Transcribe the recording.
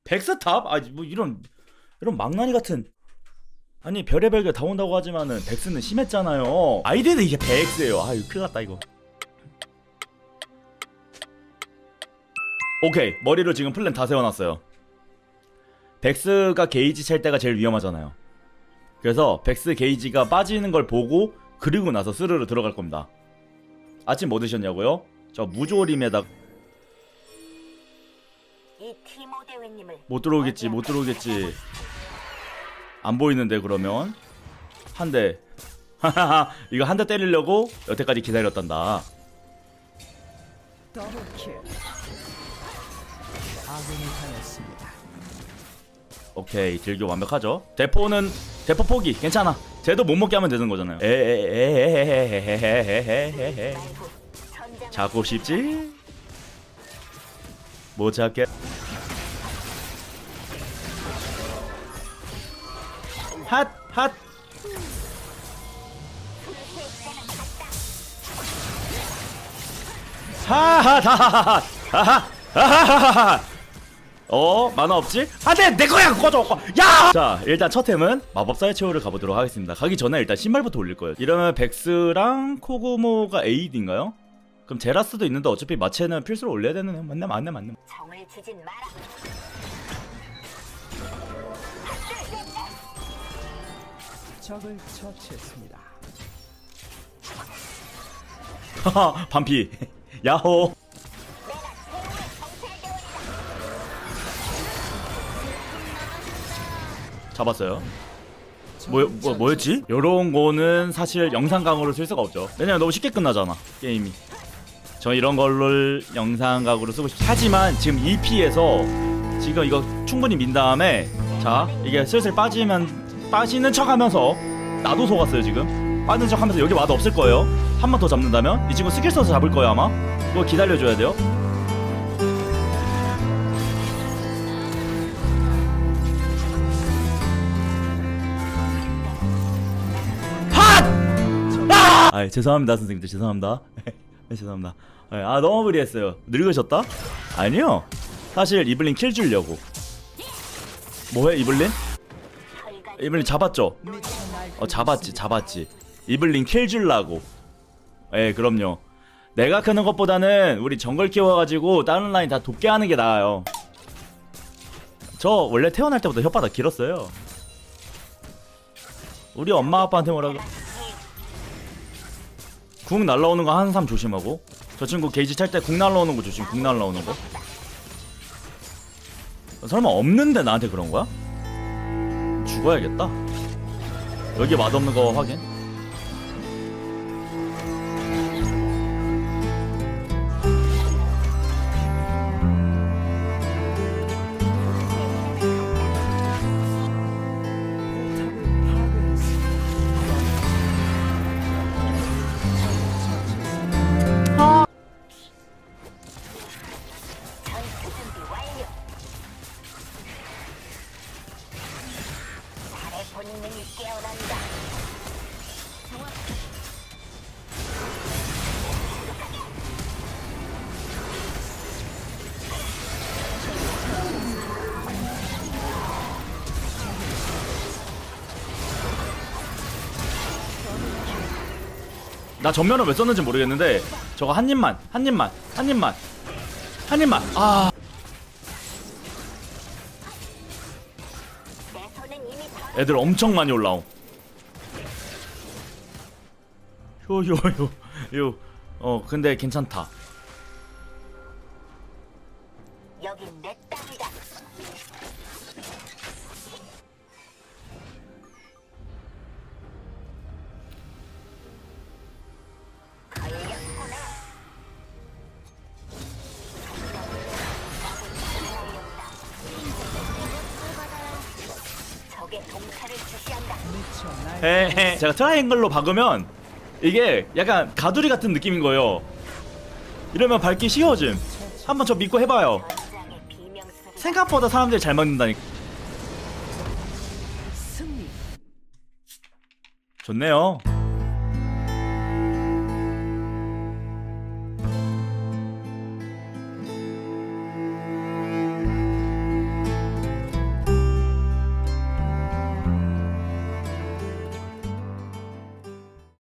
백스탑? 아 뭐 이런 망나니 같은. 아니 별의별 게 다 온다고 하지만은 백스는 심했잖아요. 아이디는 이게 백스예요. 아유 큰일났다 이거. 오케이 머리로 지금 플랜 다 세워놨어요. 백스가 게이지 찰 때가 제일 위험하잖아요. 그래서 백스 게이지가 빠지는 걸 보고 그리고 나서 스르르 들어갈 겁니다. 아침 뭐 드셨냐고요? 저 무조림에다 못 들어오겠지 못 들어오겠지. 안 보이는데 그러면 한 대. 하하하 이거 한 대 때리려고 여태까지 기다렸단다. 오케이 딜교 완벽하죠. 대포 포기 괜찮아. 쟤도 못 먹게 하면 되는 거잖아요. 에헤헤헤헤헤헤헤헤헤헤 잡고 싶지? 못 잡게. 핫 하하하하하 하하하하하. 만화 없지? 안돼 내거야 꺼져. 야! 자 일단 첫 템은 마법사의 최후를 가보도록 하겠습니다. 가기 전에 일단 신발부터 올릴 거예요. 이러면 백스랑 코구모가 AD인가요? 그럼 제라스도 있는데 어차피 마체는 필수로 올려야 되는 애. 맞네. 정을 주진 마라. 적을 처치했습니다. 하하 반피 야호. 잡았어요. 뭐였지? 요런 거는 사실 영상각으로 쓸 수가 없죠. 왜냐면 너무 쉽게 끝나잖아 게임이. 저 이런 걸로 영상각으로 쓰고 싶어. 하지만 지금 2P에서 지금 이거 충분히 민 다음에 자 이게 슬슬 빠지는 척 하면서 나도 속았어요 지금. 빠지는 척 하면서 여기 와도 없을 거예요. 한 번 더 잡는다면 이 친구 스킬 써서 잡을 거예요 아마. 이거 기다려줘야 돼요. 아 죄송합니다 선생님들 죄송합니다. 죄송합니다. 아 너무 무리했어요. 늙으셨다? 아니요 사실 이블린 킬 주려고. 뭐해 이블린? 이블린 잡았죠? 잡았지. 이블린 킬 주려고. 그럼요. 내가 크는 것보다는 우리 정글 키워가지고 다른 라인 다 돕게 하는 게 나아요. 저 원래 태어날 때부터 혓바닥 길었어요. 우리 엄마 아빠한테 뭐라고. 궁 날라오는 거 항상 조심하고. 저 친구 게이지 찰 때 궁 날라오는 거 조심. 궁 날라오는 거. 설마 없는데 나한테 그런 거야? 죽어야겠다. 여기 맛없는 거 확인. 나 전면을 왜 썼는지 모르겠는데 저거 한 입만. 아 애들 엄청 많이 올라옴. 근데 괜찮다. 여긴 내 땅이다. 제가 트라이앵글로 박으면 이게 약간 가두리 같은 느낌인 거예요. 이러면 밟기 쉬워짐. 한번 저 믿고 해봐요. 생각보다 사람들이 잘 막는다니까. 좋네요.